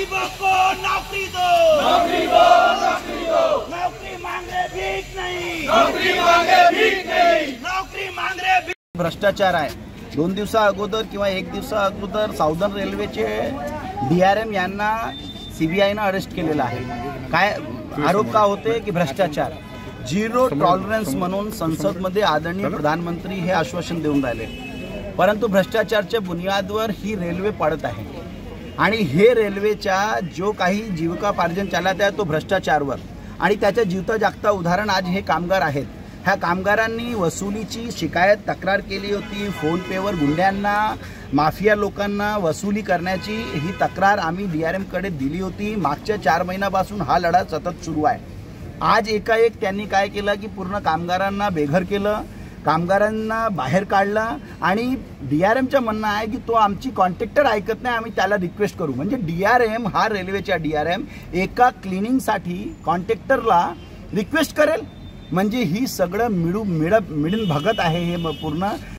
गरीबों को नौकरी दो, नौकरी दो, नौकरी दो। नौकरी मांग रहे भीख नहीं, नौकरी मांगे भीख नहीं, नौकरी मांग रहे भीख। भ्रष्टाचार आहे। 2 दिवसा अगोदर किंवा 1 दिवसा अगोदर साऊदर्न रेल्वेचे DRM यांना CBIनं अरेस्ट केलेलं आहे। काय आरोप का होते की भ्रष्टाचार, झिरो टॉलरन्स म्हणून संसदमध्ये आदरणीय प्रधानमंत्री हे आश्वासन देऊन राहिले, परंतु भ्रष्टाचारच्या बुनियादवर ही रेल्वे पडत आहे आणि हे रेल्वेच्या जो काही जीविकापार्जन चालत आहे तो भ्रष्टाचारवर, आणि त्याच्या जीवता जागता उदाहरण आज हे कामगार आहेत। ह्या कामगारांनी वसुलीची शिकायत तक्रार केली होती। फोन पेवर गुंड्यांना, माफिया लोकांना वसुली करण्याची ही तक्रार आम्ही DRM कडे दिली होती। मागच्या 4 महिन्यापासून हा लढा सतत सुरू आहे। आज एकाएक त्यांनी काय केलं की पूर्ण कामगारांना बेघर केलं, कामगारांना बाहेर काढलं आणि DRMचं म्हणणं आहे की तो आमची कॉन्ट्रॅक्टर ऐकत नाही, आम्ही त्याला रिक्वेस्ट करू। म्हणजे DRM हा रेल्वेच्या DRM एका क्लिनिंगसाठी कॉन्ट्रॅक्टरला रिक्वेस्ट करेल, म्हणजे ही सगळं मिळून भगत आहे हे पूर्ण।